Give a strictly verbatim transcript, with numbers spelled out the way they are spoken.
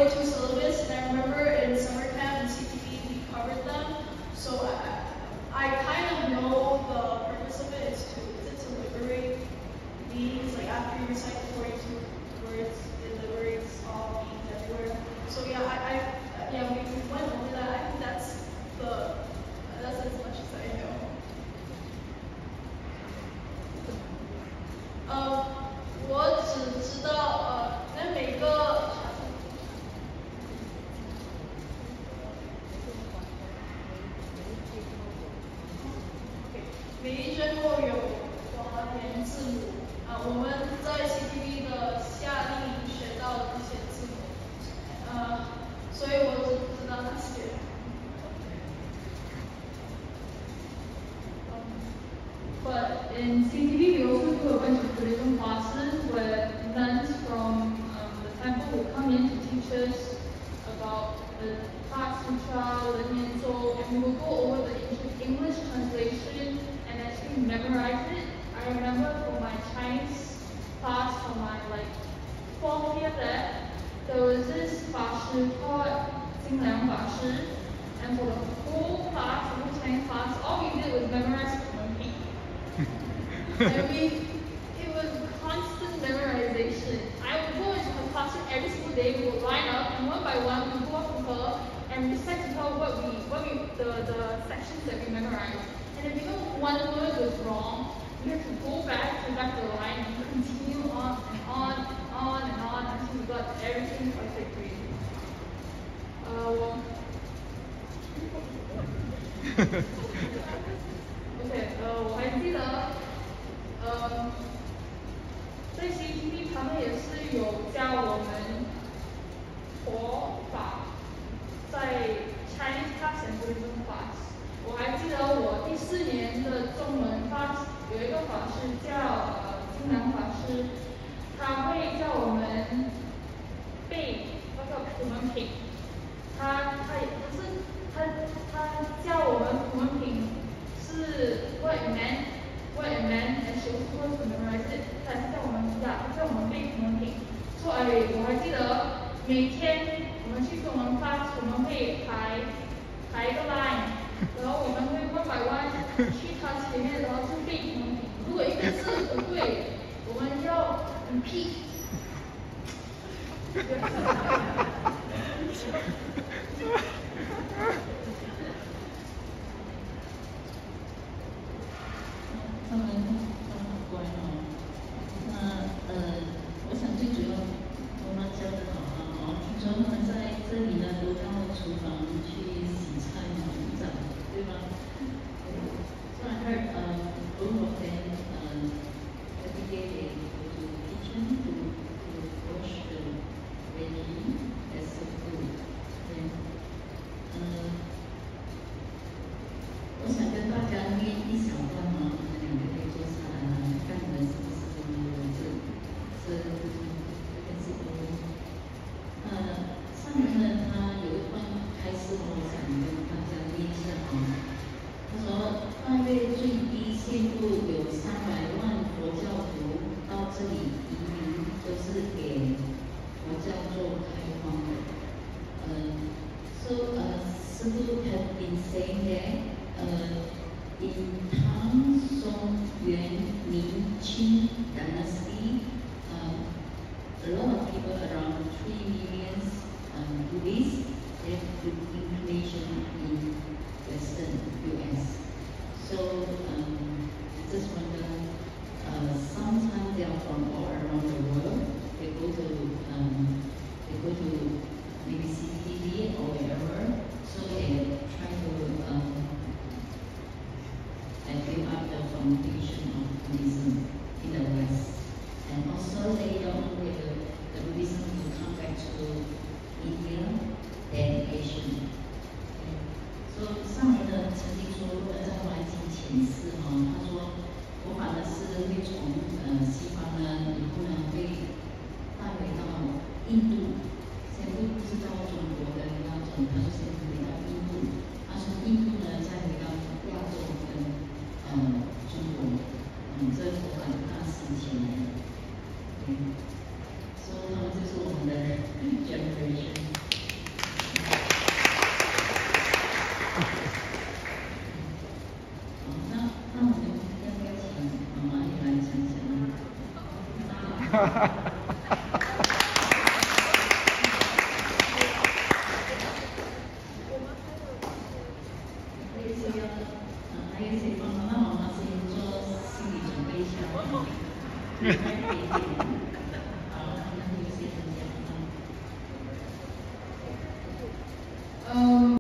go to syllabus, and I remember in summer camp in C T V we covered them. So I, I kind of know the purpose of it is to is it to liberate beings, like after you recite the forty-two words, it liberates all beings everywhere. So yeah, I, I yeah we, we went over that. I think that's the that's as much as I know.呃，我只知道呃，那每个每一帧都有华联字母啊，我们在 C T V 的夏令营学到的这些字母，呃，所以我只知道那些。 But in C T V, we also do a bunch of Buddhism classes where nuns from um, the temple will come in to teach us about the Heart Sutra, the Nianzhou, and we will go over the English translation and actually memorize it. I remember for my Chinese class, for my like fourth year there, there was this 法师 called 金良法师, and for the whole class, the whole Chinese class, all we did was memorize I mean, it was constant memorization. I would go into her classroom every single day. We would line up, and one by one, we would go up to her and recite to her what we, what we, the, the sections that we memorized. And if even one word was wrong, we had to go back to back the line and continue on and on and on and on until we got everything perfectly. Uh, well, okay, uh, 我还记得。呃，在 C T V 他们也是有教我们佛法，在 Chinese class and Buddhism class。我还记得我第四年的中文 class 有一个法师叫呃金南法师，他会叫我们背那个普门品，他他也不是他他教我们普门品是 what it meant。What it meant, and she was supposed to memorize it. 但是在我们呀，在我们背普门品，所以我还记得每天我们去中文 class， 我们会排排一个 line， 然后我们会 one by one 去他前面，然后去背普门品。如果一个字不对，我们要 repeat。 他们他们好乖哦。那呃，我想最主要妈妈教的好啊哦，听说他们在这里呢都到厨房去洗菜洗澡，对吗？So I heard um, both of them um, every day they go to the kitchen to, to wash the veggie as a food. Yeah. 嗯，我想跟大家念一小段嘛。两个可以坐下来了，看你们是不是都有这这这个是都呃，上面呢他有一段开始，我想跟大家念一下啊。他说，八月最低限度有三百万佛教徒到这里移民，都是给佛教做开荒的。呃 ，so 呃，师父 have been saying that 呃。In Tang Song Yuan Ming Qing dynasty, um, a lot of people, around three million um, Buddhists, have good inclination in Western U S. So um, I just wonder, uh, sometimes they are from all around the world. They go to um, they go to maybe C T V or wherever, so they try to um, and build up the foundation of Buddhism in the West. And also they don't want the, the Buddhism to come back to India and Asia. Okay. So 上人呢曾经说过，在《环境前世》哈，他说佛法呢是会从呃西方呢以后呢会带回到印度，先不不是到中国的那种，他就先回到印度，他从印度呢再回到亚洲跟。呃，中国，嗯，这佛法大师前人，对，所以他们就是我们的 generation。 一点点，好，那有些分享。